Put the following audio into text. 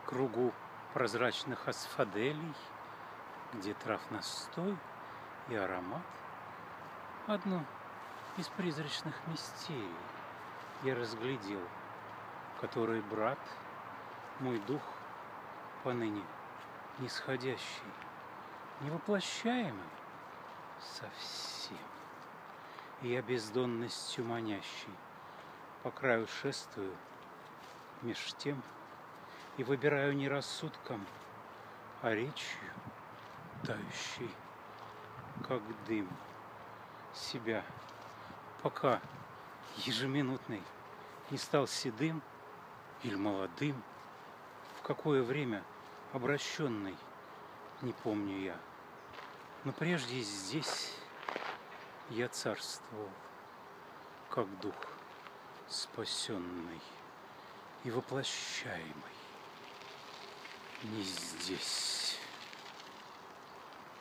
кругу прозрачных асфаделей, где трав настой и аромат. Одну из призрачных мистерий я разглядел, который брат, мой дух, поныне нисходящий, невоплощаемый совсем. И я бездонностью манящий по краю шествую меж тем и выбираю не рассудком, а речью, тающей, как дым, себя, пока ежеминутный не стал седым или молодым, в какое время обращенный, не помню я. Но прежде здесь я царствовал, как дух спасенный и воплощаемый не здесь.